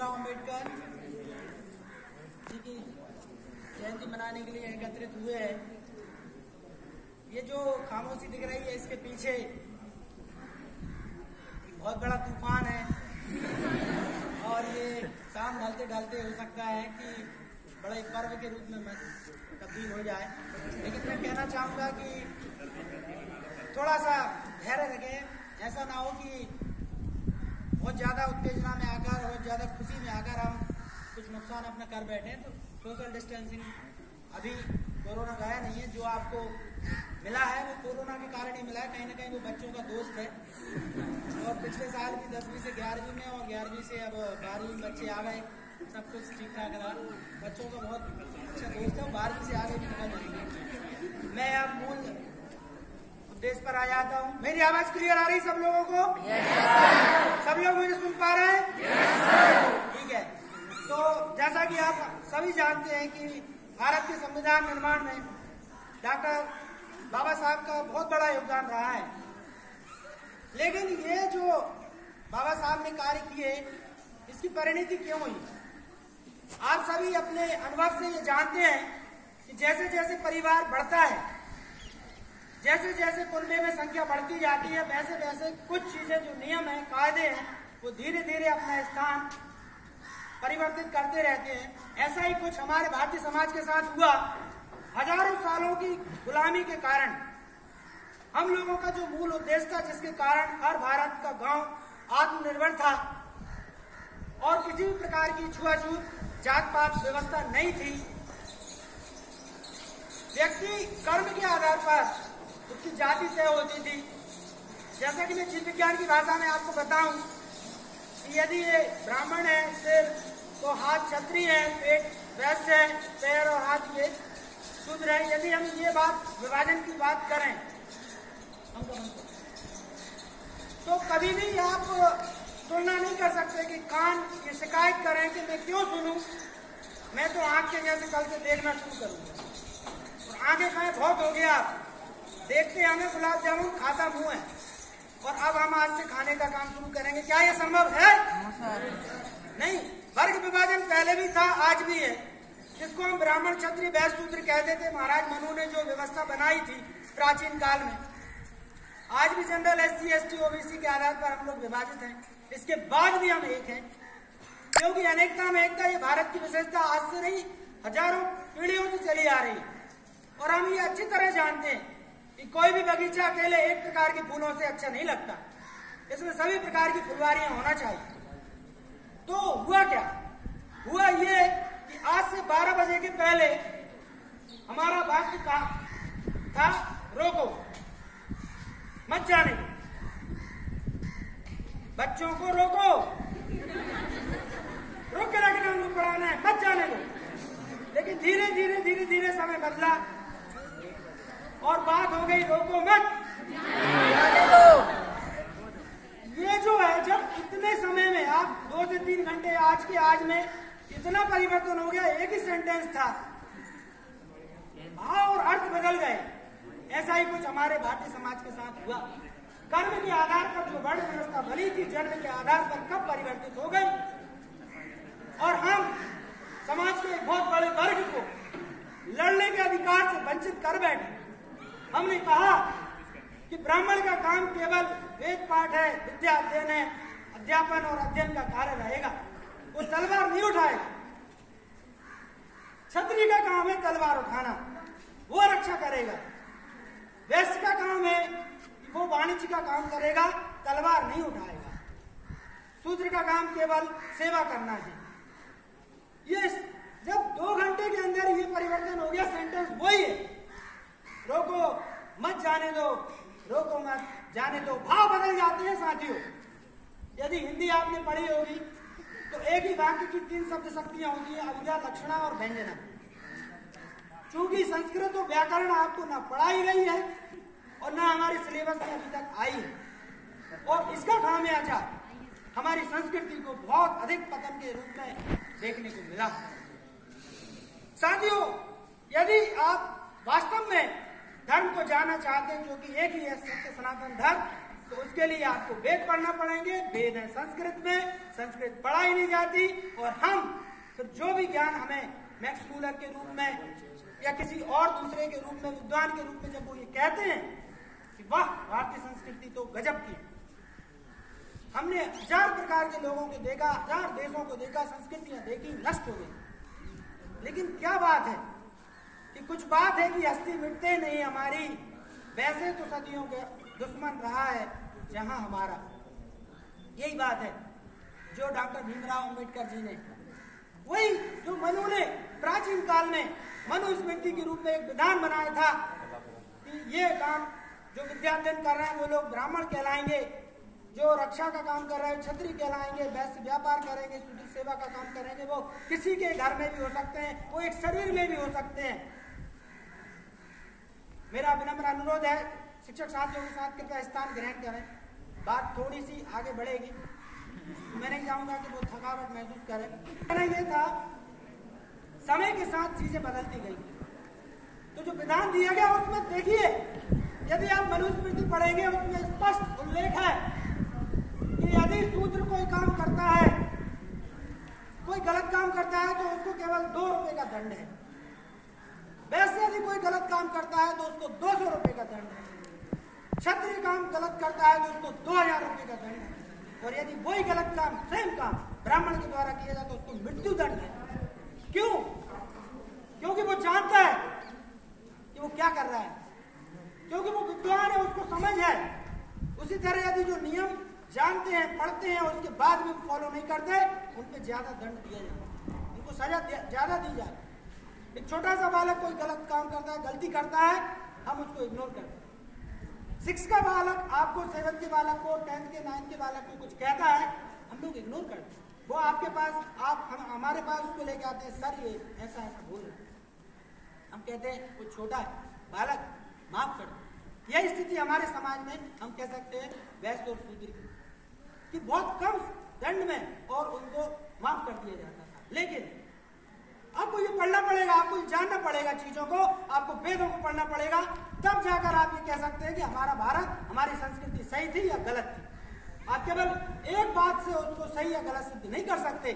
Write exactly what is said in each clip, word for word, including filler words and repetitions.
भीमराव अम्बेडकर जी की जयंती मनाने के लिए एकत्रित हुए हैं। ये जो खामोशी दिख रही है, इसके पीछे एक बहुत बड़ा तूफान है और ये शाम ढलते ढलते हो सकता है कि बड़े पर्व के रूप में तब्दील हो जाए। लेकिन मैं कहना चाहूँगा कि थोड़ा सा धैर्य रखें, ऐसा ना हो कि बहुत ज़्यादा उत्तेजना में आकर, बहुत ज़्यादा खुशी में आकर हम कुछ नुकसान अपना कर बैठे। तो सोशल डिस्टेंसिंग अभी कोरोना गया नहीं है, जो आपको मिला है वो कोरोना के कारण ही मिला है। कहीं ना कहीं वो बच्चों का दोस्त है और पिछले साल भी दसवीं से ग्यारहवीं में और ग्यारहवीं से अब बारहवीं बच्चे आ गए, सब कुछ ठीक ठाक रहा। बच्चों का बहुत अच्छा दोस्त है, बारहवीं से आगे भी निकल जाएंगे। मैं अब मूल उद्देश्य पर आ जाता हूँ। मेरी आवाज क्लियर आ रही सब लोगों को? yes, सब लोग मुझे सुन पा रहे हैं? yes, ठीक है। तो जैसा कि आप सभी जानते हैं कि भारत के संविधान निर्माण में डॉक्टर बाबा साहब का बहुत बड़ा योगदान रहा है। लेकिन ये जो बाबा साहब ने कार्य किए, इसकी परिणति क्यों हुई? आप सभी अपने अनुभव से ये जानते हैं कि जैसे जैसे परिवार बढ़ता है, जैसे जैसे कुनबे में संख्या बढ़ती जाती है, वैसे वैसे कुछ चीजें जो नियम है, कायदे हैं, वो धीरे धीरे अपना स्थान परिवर्तित करते रहते हैं। ऐसा ही कुछ हमारे भारतीय समाज के साथ हुआ। हजारों सालों की गुलामी के कारण हम लोगों का जो मूल उद्देश्य था, जिसके कारण हर भारत का गांव आत्मनिर्भर था और किसी भी प्रकार की छुआछूत जात पात व्यवस्था नहीं थी, व्यक्ति कर्म के आधार पर उसकी जाति तय होती थी। जैसा कि मैं जीव विज्ञान की भाषा में आपको बताऊं कि यदि ये ब्राह्मण है सिर, तो हाथ क्षत्रिय है, पेट वैश्य है, पैर और हाथ ये शूद्र है। यदि हम ये बात विभाजन की बात करें तो कभी भी आप तुलना नहीं कर सकते कि कान ये शिकायत करें कि मैं क्यों सुनूं, मैं तो आंख के जैसे कल से देखना शुरू करूंगा। और आगे खाए बहुत हो गया, देखते हमें गुलाब जामुन खाता मुंह है और अब हम आज से खाने का काम शुरू करेंगे। क्या ये संभव है? नहीं। वर्ग विभाजन पहले भी था, आज भी है, जिसको हम ब्राह्मण क्षत्रिय वैश्य शूद्र कहते थे। महाराज मनु ने जो व्यवस्था बनाई थी प्राचीन काल में, आज भी general S C S T OBC के आधार पर हम लोग विभाजित हैं। इसके बाद भी हम एक हैं, क्योंकि अनेकता में एकता ये भारत की विशेषता आज से नहीं हजारों पीढ़ियों से चली आ रही है। और हम ये अच्छी तरह जानते हैं कि कोई भी बगीचा अकेले एक प्रकार के फूलों से अच्छा नहीं लगता, इसमें सभी प्रकार की फुलवारियां होना चाहिए। तो हुआ क्या? हुआ ये कि आज से बारह बजे के पहले हमारा वाक्य का था, रोको मत जाने दो, बच्चों को रोको, रोक के रखना, उनको पढ़ाना है, मत जाने दो। लेकिन धीरे धीरे धीरे धीरे समय बदला और बात हो गई रोको मत जाने दो। ये जो है, जब इतने समय में आप दो से तीन घंटे, आज के आज में इतना परिवर्तन हो गया, एक ही सेंटेंस था, भाव और अर्थ बदल गए। ऐसा ही कुछ हमारे भारतीय समाज के साथ हुआ। कर्म के आधार पर जो वर्ण व्यवस्था बनी थी, जन्म के आधार पर कब परिवर्तित हो गई और हम समाज के एक बहुत बड़े वर्ग को लड़ने के अधिकार से वंचित कर बैठे। हमने कहा कि ब्राह्मण का काम केवल वेद पाठ है, विद्या अध्ययन है, अध्यापन और अध्ययन का कार्य रहेगा, वो तलवार नहीं उठाएगा। क्षत्रिय का काम है तलवार उठाना, वो रक्षा करेगा। वैश्य का काम है वो वाणिज्य का काम करेगा, तलवार नहीं उठाएगा। शूद्र का काम केवल सेवा करना है। ये जब दो घंटे के अंदर ये परिवर्तन हो गया, सेंटेंस वही है, रोको मत जाने दो, रोको मत जाने दो। भाव बदल जाते हैं साथियों। यदि हिंदी आपने पढ़ी होगी तो एक ही वाक्य की तीन शब्द शक्तियां होती है, अभिधा, लक्षणा और व्यंजना। चूंकि संस्कृत और व्याकरण आपको ना पढ़ाई गई है और ना हमारे सिलेबस में अभी तक आई है, और इसका खामियाजा हमारी संस्कृति को बहुत अधिक पतन के रूप में देखने को मिला। साथियों, यदि आप वास्तव में धर्म को जानना चाहते हैं, जो कि एक ही है, सत्य सनातन धर्म, तो उसके लिए आपको वेद पढ़ना पड़ेंगे। वेद है संस्कृत में, संस्कृत पढ़ाई नहीं जाती। और हम फिर जो भी ज्ञान हमें मैक्स मूलर के रूप में या किसी और दूसरे के रूप में, विद्वान के रूप में जब वो ये कहते हैं कि वाह भारतीय संस्कृति तो गजब की, हमने हजार प्रकार के लोगों को देखा, हजार देशों को देखा, संस्कृतियां देखी, नष्ट हो गई। लेकिन क्या बात है कि कुछ बात है कि हस्ती मिटते नहीं हमारी, वैसे तो सदियों के दुश्मन रहा है जहां हमारा। यही बात है जो डॉक्टर भीमराव अंबेडकर जी ने, वही जो मनु ने प्राचीन काल में मनुस्मृति के रूप में एक विधान बनाया था कि ये काम जो विद्याध्ययन कर रहे हैं वो लोग ब्राह्मण कहलाएंगे, जो रक्षा का काम कर रहे हैं क्षत्रिय कहलाएंगे, वैश्य व्यापार करेंगे, शूद्र सेवा का काम करेंगे, वो किसी के घर में भी हो सकते हैं, वो एक शरीर में भी हो सकते हैं। मेरा विनम्र अनुरोध है शिक्षक साथियों के साथ कृपया स्थान ग्रहण करें। बात थोड़ी सी आगे बढ़ेगी, मैं नहीं चाहूंगा कि वो थकावट महसूस करें। कहना ये था समय के साथ चीजें बदलती गई, तो जो विधान दिया गया उसमें देखिए, यदि आप मनुस्मृति पढ़ेंगे उसमें स्पष्ट उल्लेख है कि यदि शूद्र कोई काम करता है, कोई गलत काम करता है तो उसको केवल दो रुपए का दंड है। वैसे यदि कोई गलत काम करता है तो उसको दो सौ रुपए का दंड है। क्षत्रिय काम गलत करता है तो उसको दो हजार रुपए का दंड है। और यदि वही गलत काम, सेम काम ब्राह्मण के द्वारा किया जाए तो उसको मृत्यु दंड है। क्यों? क्योंकि वो जानता है कि वो क्या कर रहा है, क्योंकि वो विद्वान है, उसको समझ है। उसी तरह यदि जो नियम जानते हैं, पढ़ते हैं, उसके बाद भी फॉलो नहीं करते, उन पे ज्यादा दंड दिया जाए, उनको सजा ज्यादा दी जाए। एक छोटा सा बालक कोई गलत काम करता है, गलती करता है, हम उसको इग्नोर करते हैं। सिक्स का बालक आपको सेवन के बालक को, टेंथ के, नाइन्थ के बालक को कुछ कहता है, हम लोग इग्नोर करते हैं। वो आपके पास, आप हम हमारे पास उसको लेके आते हैं, सर ये ऐसा ऐसा बोल रहे, हम कहते हैं वो छोटा है, बालक माफ कर दो। यह स्थिति हमारे समाज में हम कह सकते हैं वैश्य और शूद्र की, कि बहुत कम दंड में और उनको माफ कर दिया जाता था। लेकिन आपको ये पढ़ना पड़ेगा, आपको ये जानना पड़ेगा चीजों को, आपको वेदों को पढ़ना पड़ेगा, तब जाकर आप ये कह सकते हैं कि हमारा भारत, हमारी संस्कृति सही थी या गलत थी। आप केवल एक बात से उसको सही या गलत सिद्ध नहीं कर सकते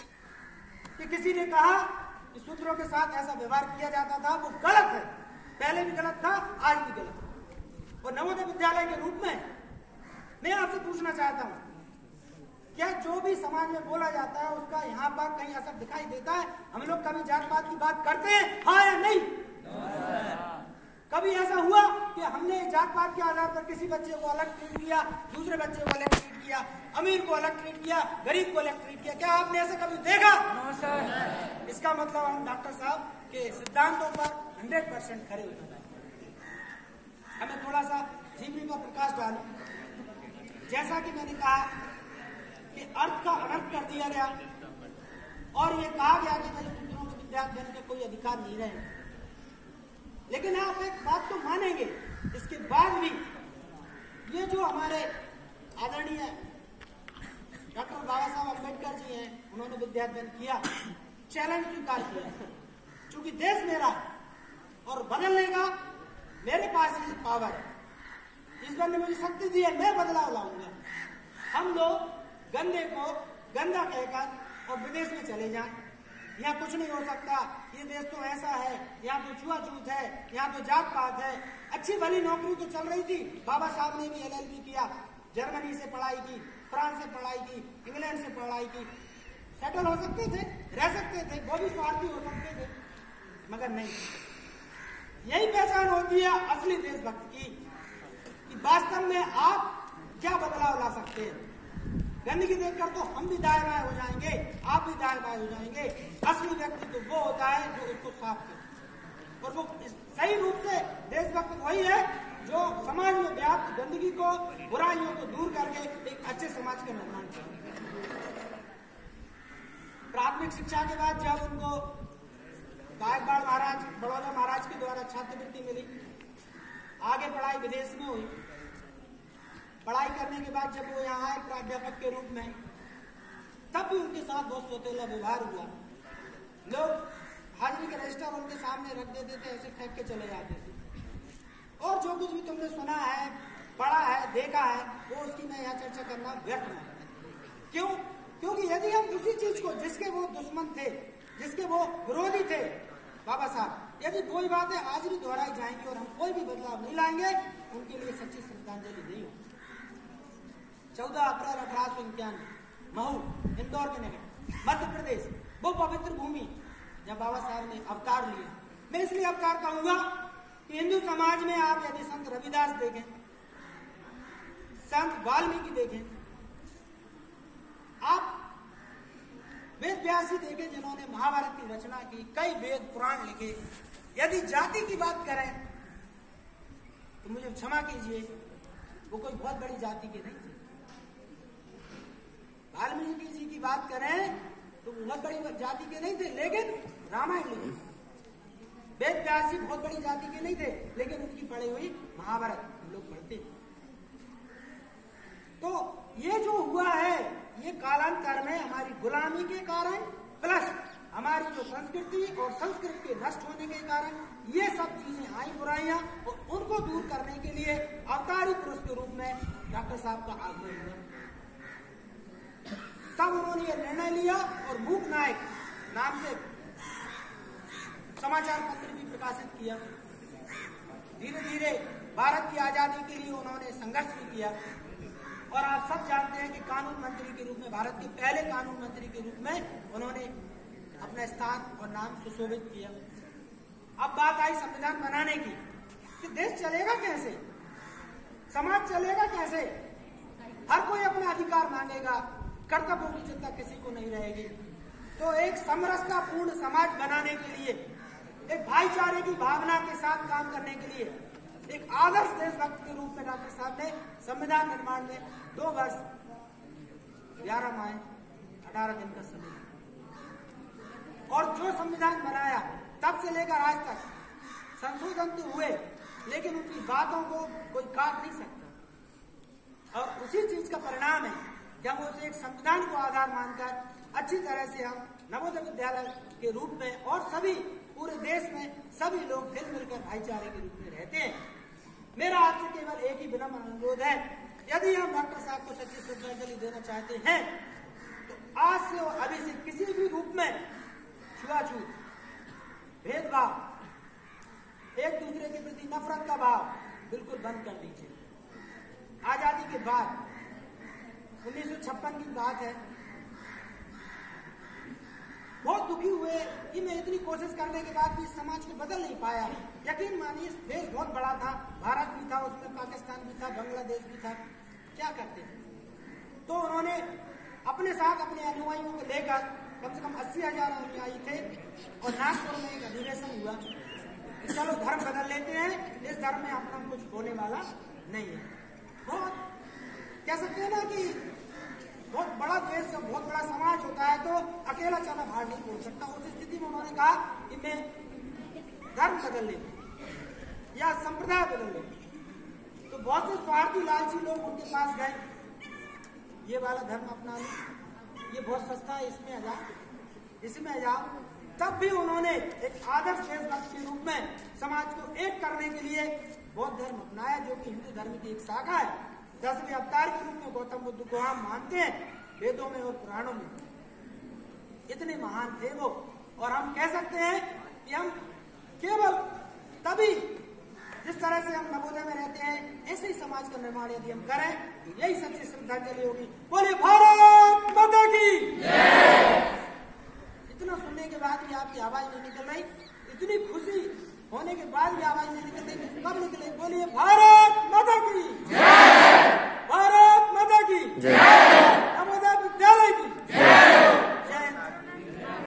कि किसी ने कहा कि शूद्रों के साथ ऐसा व्यवहार किया जाता था, वो गलत है, पहले भी गलत था, आज भी गलत है। और नवोदय विद्यालय के रूप में मैं आपसे पूछना चाहता हूं, क्या जो भी समाज में बोला जाता है उसका यहाँ पर कहीं असर दिखाई देता है? हम लोग कभी जात पात की बात करते हैं, हाँ या नहीं? कभी ऐसा हुआ कि हमने जात पात के आधार पर किसी बच्चे को अलग ट्रीट किया, दूसरे बच्चे को अलग ट्रीट किया, अमीर को अलग ट्रीट किया, गरीब को अलग ट्रीट किया? क्या आपने ऐसा कभी देखा? no, इसका मतलब हम डॉक्टर साहब के सिद्धांतों पर हंड्रेड परसेंट खरे उतरना है। हमें थोड़ा सा जीवनी पर प्रकाश डालो। जैसा कि मैंने कहा कि अर्थ का अनर्थ कर दिया गया और ये कहा गया कि भाई शूद्रों को विद्याध्ययन का कोई अधिकार नहीं रहे। लेकिन आप एक बात तो मानेंगे, इसके बाद भी ये जो हमारे आदरणीय डॉक्टर बाबा साहब अम्बेडकर जी हैं, उन्होंने विद्याध्ययन किया, चैलेंज स्वीकार किया, क्योंकि देश मेरा और बदलने का मेरे पास ही पावर है, ईश्वर ने मुझे शक्ति दी है, मैं बदलाव लाऊंगा। हम लोग गंदे को गंदा कहकर और विदेश में चले जाएं, यहाँ कुछ नहीं हो सकता, ये देश तो ऐसा है, यहाँ तो छुआछूत है, यहाँ तो जात पात है। अच्छी भली नौकरी तो चल रही थी, बाबा साहब ने भी एल एल बी किया, जर्मनी से पढ़ाई की, फ्रांस से पढ़ाई की, इंग्लैंड से पढ़ाई की, सेटल हो सकते थे, रह सकते थे, वो भी स्वार्थी हो सकते थे, मगर नहीं। यही पहचान होती है असली देशभक्त की, कि वास्तव में आप क्या बदलाव ला सकते हैं। गंदगी देखकर तो हम भी दाएं बाएं हो जाएंगे, आप भी दाएं बाएं हो जाएंगे। असली व्यक्ति तो वो होता है जो उसको साफ करे, और वो सही रूप से देशभक्त वही है जो समाज में व्याप्त गंदगी को, बुराइयों को दूर करके एक अच्छे समाज का निर्माण करे। प्राथमिक शिक्षा के बाद जब उनको गायकवाड़ महाराज, बड़ौदा महाराज के द्वारा छात्रवृत्ति मिली, आगे पढ़ाई विदेश में हुई। पढ़ाई करने के बाद जब वो यहाँ आए प्राध्यापक के रूप में, तब भी उनके साथ बहुत सौतेला व्यवहार हुआ। लोग हाजिरी के रजिस्टर उनके सामने रख देते थे, ऐसे फेंक के चले जाते थे, और जो कुछ भी तुमने सुना है पढ़ा है, देखा है, वो उसकी मैं यहाँ चर्चा करना व्यर्थ है। क्यों? क्योंकि यदि हम उसी चीज को, जिसके वो दुश्मन थे, जिसके वो विरोधी थे बाबा साहब, यदि कोई बातें आज भी दोहराई जाएंगी और हम कोई भी बदलाव नहीं लाएंगे, उनके लिए सच्ची श्रद्धांजलि नहीं होगी। चौदह अप्रैल अठारह सौ इक्यानवे महू, इंदौर के नगर, मध्य प्रदेश, वो पवित्र भूमि जब बाबा साहब ने अवतार लिया। मैं इसलिए अवतार कहूंगा कि हिंदू समाज में आप यदि संत रविदास देखें, संत वाल्मीकि देखें, आप वेद व्यासी देखें जिन्होंने महाभारत की रचना की, कई वेद पुराण लिखे, यदि जाति की बात करें तो मुझे क्षमा कीजिए, वो कोई बहुत बड़ी जाति के नहीं थे। वाल्मीकि जी की बात करें तो बहुत बड़ी जाति के नहीं थे, लेकिन रामायण लिखे। वेद व्यास जी बहुत बड़ी जाति के नहीं थे, लेकिन उनकी पढ़ी हुई महाभारत हम लोग पढ़ते हैं। तो ये जो हुआ है, ये कालांतर में हमारी गुलामी के कारण प्लस हमारी जो संस्कृति और संस्कृति के नष्ट होने के कारण ये सब चीजें आई बुराइयां, और उनको दूर करने के लिए अवतारी पुरुष के रूप में डॉक्टर साहब का आगमन हुआ। तब उन्होंने ये निर्णय लिया और मूक नायक नाम से समाचार पत्र भी प्रकाशित किया। धीरे धीरे भारत की आजादी के लिए उन्होंने संघर्ष भी किया, और आप सब जानते हैं कि कानून मंत्री के रूप में, भारत के पहले कानून मंत्री के रूप में उन्होंने अपना स्थान और नाम सुशोभित किया। अब बात आई संविधान बनाने की कि देश चलेगा कैसे, समाज चलेगा कैसे। हर कोई अपना अधिकार मांगेगा, कर्तव्यों की चिंता किसी को नहीं रहेगी। तो एक समरसतापूर्ण समाज बनाने के लिए, एक भाईचारे की भावना के साथ काम करने के लिए, एक आदर्श देशभक्त के रूप में डॉक्टर साहब ने संविधान निर्माण में दो वर्ष ग्यारह माह अठारह दिन का समय, और जो संविधान बनाया तब से लेकर आज तक संशोधन तो हुए, लेकिन उनकी बातों को कोई काट नहीं सकता। और उसी चीज का परिणाम है कि हम उसे एक संविधान को आधार मानकर अच्छी तरह से हम नवोदय विद्यालय के रूप में और सभी पूरे देश में सभी लोग मिल मिलकर भाईचारे के रूप में रहते हैं। मेरा आपसे केवल एक ही विनम्र अनुरोध है, यदि हम डॉक्टर साहब को सच्ची श्रद्धांजलि देना चाहते हैं तो आज से और अभी से किसी भी रूप में छुआछूत, भेदभाव, एक दूसरे के प्रति नफरत का भाव बिल्कुल बंद कर दीजिए। आजादी के बाद उन्नीस सौ छप्पन की बात है, बहुत दुखी हुए कि मैं इतनी कोशिश करने के बाद भी समाज को बदल नहीं पाया। यकीन मानिए देश बहुत बड़ा था, भारत भी था, उसमें पाकिस्तान भी था, बांग्लादेश भी था, क्या करते हैं। तो उन्होंने अपने साथ अपने अनुयायियों को लेकर, कम से कम अस्सी हजार अनुयायी थे, और नागपुर में एक अधिवेशन हुआ कि चलो धर्म बदल लेते हैं, इस धर्म में अपना कुछ होने वाला नहीं है। बहुत कह सकते हैं ना कि बहुत बड़ा देश, जब बहुत बड़ा समाज होता है तो अकेला चना भार नहीं बोल सकता। उस स्थिति में उन्होंने कहा कि मैं धर्म बदल ले या संप्रदाय बदल ले। तो बहुत से स्वार्थी लालची लोग उनके पास गए, ये वाला धर्म अपना लो, ये बहुत सस्ता है, इसमें आ जाओ, इसमें आ जाओ। तब भी उन्होंने एक आदर्श देशभक्त के रूप में समाज को एक करने के लिए बौद्ध धर्म अपनाया, जो कि हिंदू धर्म की एक शाखा है। दसवें अवतार के रूप में गौतम बुद्ध को हम मानते हैं, वेदों में और पुराणों में इतने महान थे वो। और हम कह सकते हैं कि हम केवल तभी, जिस तरह से हम नवोदय में रहते हैं, ऐसे ही समाज का निर्माण यदि हम करें तो यही सच्ची श्रद्धांजलि होगी। बोलिए भारत माता की। इतना सुनने के बाद भी आपकी आवाज नहीं निकल रही, इतनी खुशी होने के बाद भी आवाज नहीं निकल रही, कब निकले? बोलिए भारत माता की, भारत माता की।